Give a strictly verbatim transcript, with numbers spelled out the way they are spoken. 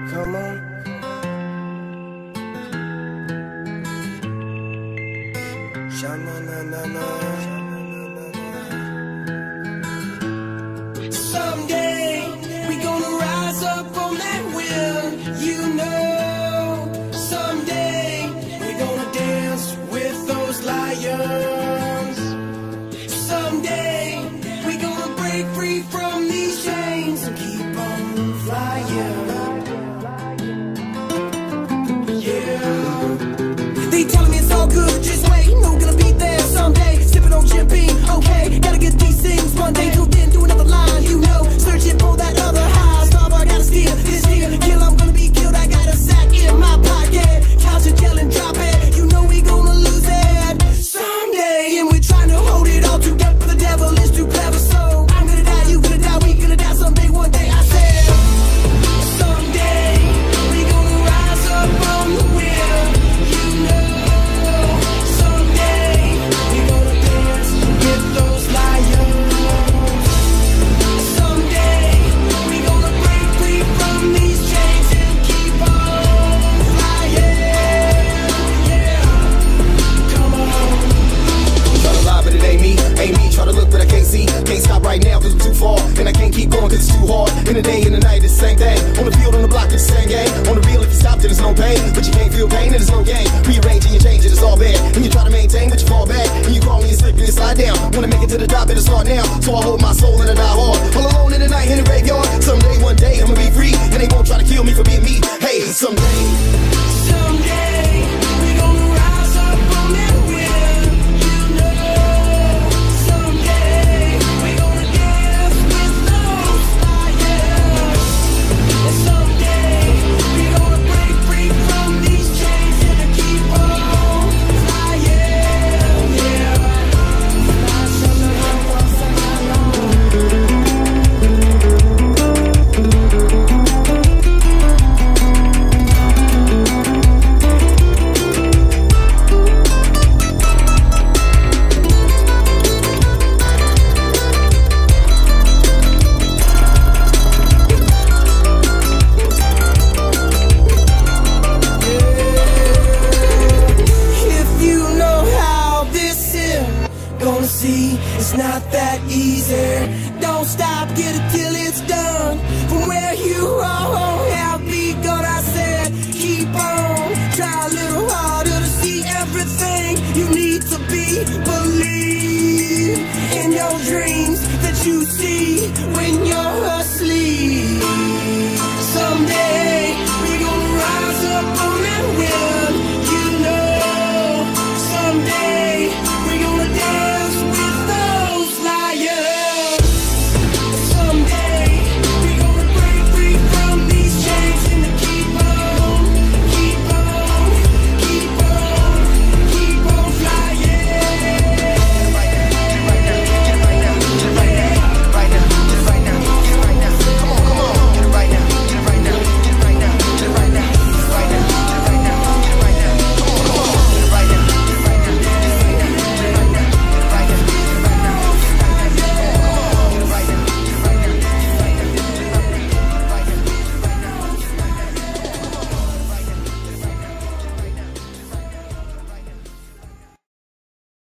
Come on. Sha-na-na-na-na. Someday we gonna rise up on that wheel, you know. Someday we gonna dance with those lions. Someday we gonna break free from these chains and keep on flying. Yeah. They telling me it's all good, just wait. No, gonna be there someday. Sipping on champagne, okay. Gotta get these things one day. Till then, do another line, you know. Searching for that other high. Starboy, gotta steal this here. Kill, I'm gonna be killed. I got a sack in my pocket. Couch it, tell and drop it. You know we gonna lose it someday. And we're trying to hold it all together. The devil is too clever, so I'm gonna die, you gonna die, we gonna die someday, one day. I said, someday we gonna rise up on the wheel, you know. Someday we gonna dance with those lions. Someday we gonna break free from these chains and keep on flying. Yeah, come on. Try to lie, but it ain't me, ain't me. Try to look, but I can't see. Can't stop right now, cause I'm too far. And I can't keep going, cause it's too hard. In the day, in the night, it's the same thing. On the field, on the block, it's the same game. On the reel, if you stop, then there's no pain. But you can't feel pain, and there's no gain. Rearranging, you change it, it's all bad. And you try to maintain, but you fall back. And you crawl and you slip and you slide down. Wanna make it to the top, but it's hard now. So I hold my